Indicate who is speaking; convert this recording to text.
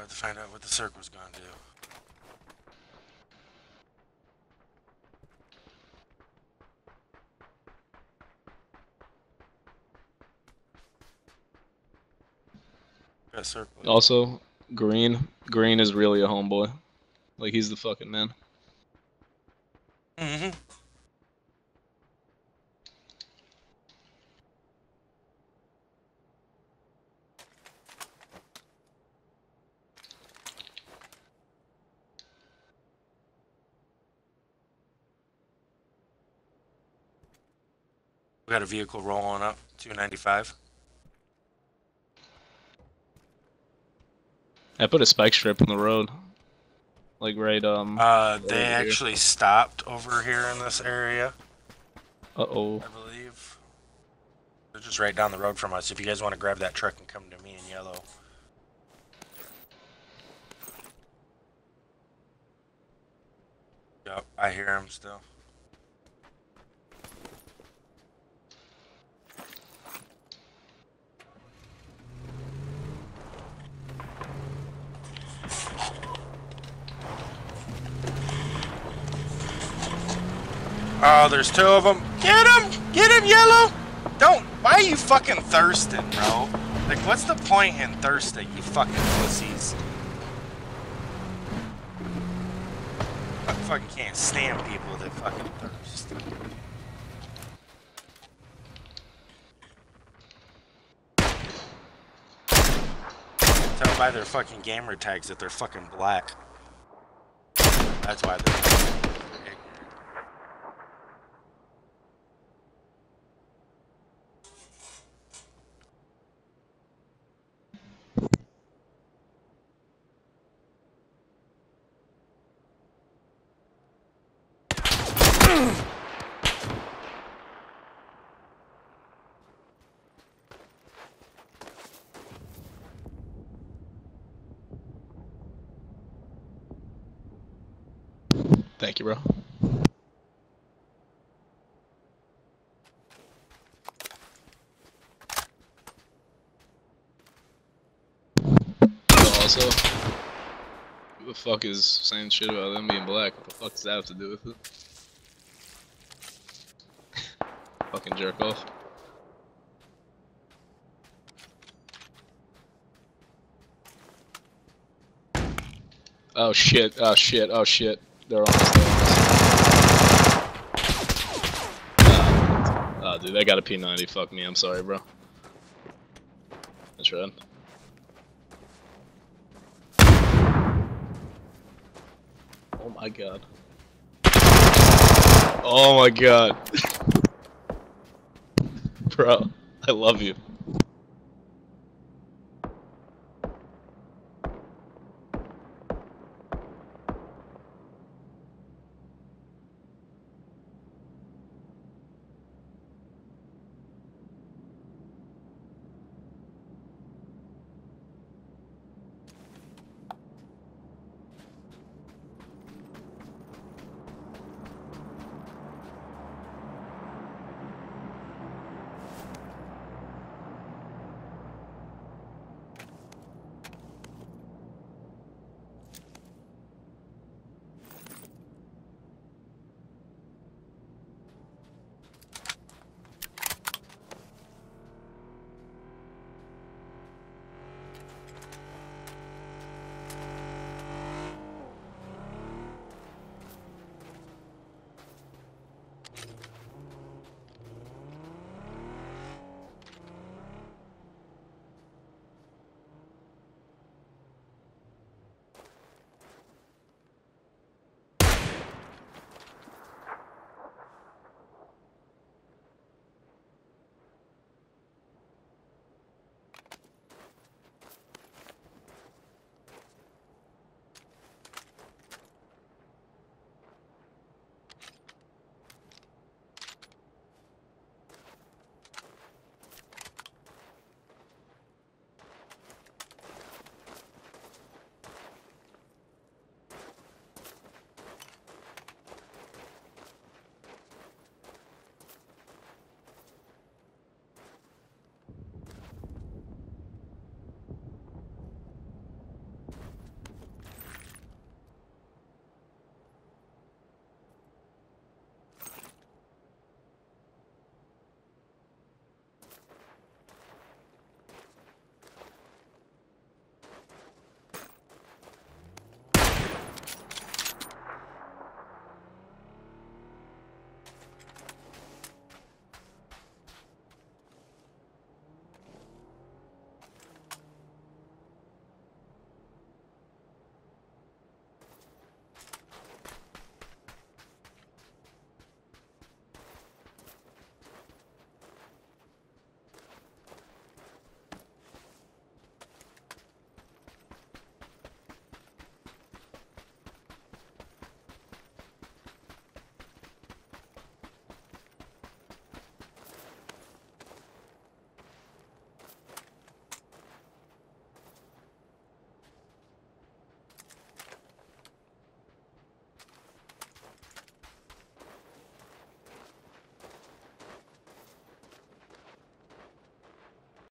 Speaker 1: have to find out what the circle's gonna do. That circle.
Speaker 2: Also, Green is really a homeboy. Like, he's the fucking man.
Speaker 1: Mm-hmm. We got a vehicle rolling up, 295.
Speaker 2: I put a spike strip on the road. Like, right,
Speaker 1: They
Speaker 2: over
Speaker 1: actually stopped over here in this area.
Speaker 2: Uh-oh.
Speaker 1: I believe. They're just right down the road from us. If you guys want to grab that truck and come to me in yellow. Yep, I hear him still. Oh, there's two of them. Get him! Get him, yellow! Don't. Why are you fucking thirsting, bro? Like, what's the point in thirsting, you fucking pussies? I fucking can't stand people that fucking thirst. Tell by their fucking gamer tags that they're fucking black. That's why they're ignorant.
Speaker 2: Thank you, bro. Also, who the fuck is saying shit about them being black? What the fuck does that have to do with it? Fucking jerk off. Oh shit, oh shit, oh shit. They're on us, Oh, dude, they got a P90. Fuck me, I'm sorry, bro. That's red. Oh my god. Oh my god. Bro, I love you.